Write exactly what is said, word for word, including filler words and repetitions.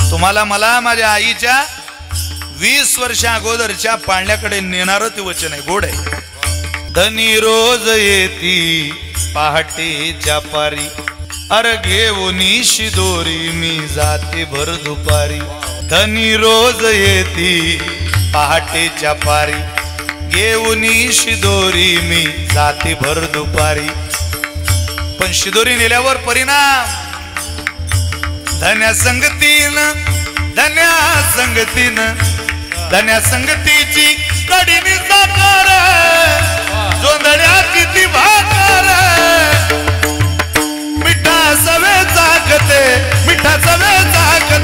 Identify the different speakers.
Speaker 1: तुम्हाला मला माझ्या आईच्या वीस वर्षा अगोदरच्या पाळण्याकडे नेणारं ते वचन आहे, गोड आहे। धनी रोज येती पहाटेच्या पारी, अर घेऊनी शिदोरी मी जाते भर दुपारी। धनी रोज येती पहाटेच्या पारी, घेऊनी शिदोरी मी जाते भर दुपारी। पण शिदोरी नेल्यावर परिणाम, धन्या संगतीनं धन्या संगतीनं धन्या संगतीची कडीनी साकार, जोंधळ्या किती भाकर। मिठा सवे चाकते मिठा सवे चाकते